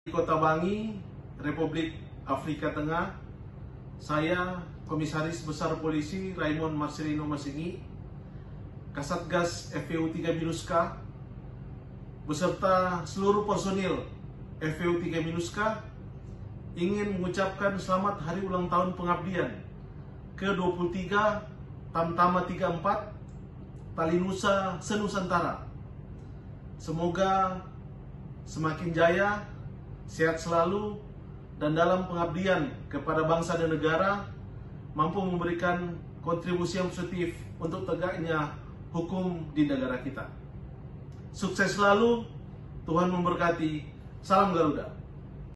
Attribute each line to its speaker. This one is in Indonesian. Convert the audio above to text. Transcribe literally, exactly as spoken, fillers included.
Speaker 1: Kota Bangi, Republik Afrika Tengah, saya Komisaris Besar Polisi Raymond Marcelino Masingi, Kasatgas F E U tiga Minuska, beserta seluruh personil F E U tiga Minuska ingin mengucapkan selamat hari ulang tahun pengabdian ke dua puluh tiga Tamtama tiga puluh empat Tali Nusa Senusantara. Semoga semakin jaya, sehat selalu, dan dalam pengabdian kepada bangsa dan negara mampu memberikan kontribusi yang positif untuk tegaknya hukum di negara kita. Sukses selalu, Tuhan memberkati. Salam Garuda.